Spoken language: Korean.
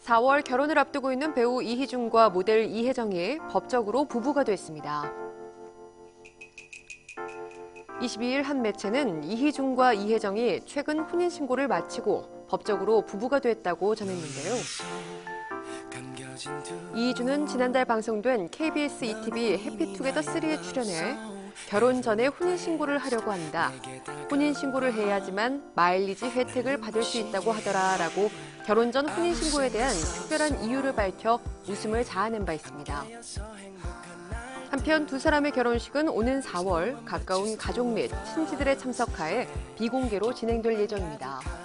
4월 결혼을 앞두고 있는 배우 이희중과 모델 이혜정이 법적으로 부부가 됐습니다. 22일 한 매체는 이희중과 이혜정이 최근 혼인신고를 마치고 법적으로 부부가 됐다고 전했는데요. 이희중은 지난달 방송된 KBS ETV 해피투게더3에 출연해 결혼 전에 혼인신고를 하려고 한다. 혼인신고를 해야지만 마일리지 혜택을 받을 수 있다고 하더라라고 결혼 전 혼인신고에 대한 특별한 이유를 밝혀 웃음을 자아낸 바 있습니다. 한편 두 사람의 결혼식은 오는 4월 가까운 가족 및 친지들의 참석하에 비공개로 진행될 예정입니다.